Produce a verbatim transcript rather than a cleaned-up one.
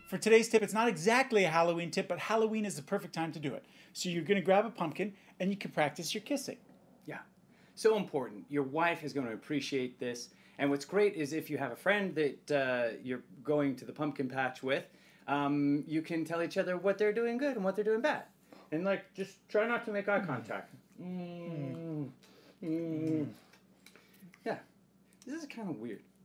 for today's tip, it's not exactly a Halloween tip, but Halloween is the perfect time to do it. So you're going to grab a pumpkin and you can practice your kissing. Yeah. So important. Your wife is going to appreciate this. And what's great is if you have a friend that uh, you're going to the pumpkin patch with, um, you can tell each other what they're doing good and what they're doing bad. And, like, just try not to make eye contact. Mm. Mm. Mm. Yeah. This is kind of weird.